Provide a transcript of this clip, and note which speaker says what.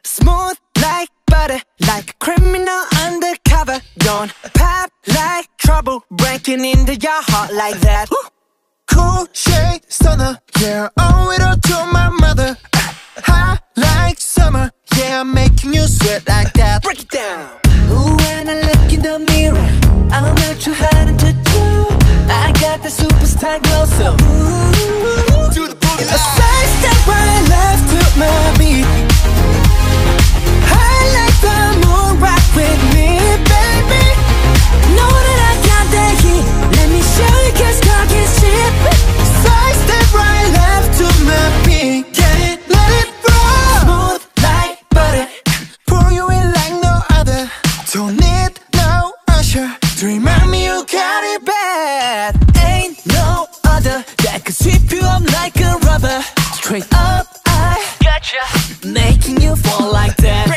Speaker 1: Smooth like butter, like a criminal undercover. Don't pop like trouble, breaking into your heart like that.
Speaker 2: Cool shade stunner, yeah, owe it all to my mother. Hot like summer, yeah, I'm making you sweat like that.
Speaker 1: Break it down. Ooh, when I look in the mirror, I'm not too hard to do. I got the superstar glow, so ooh,
Speaker 2: Do the boogie
Speaker 1: a side step right left to my beat. I like the moon, rock with me, baby. Know that I got that heat. Let me show you, 'cause cock is cheap.
Speaker 2: Side step right left to my beat. Can't let it roll.
Speaker 1: Smooth like butter.
Speaker 2: Pour you in like no other. Don't need no usher to remind me you got it bad.
Speaker 1: Ain't no other that could sweep you up like a rubber. Straight up, I gotcha, making you fall like that.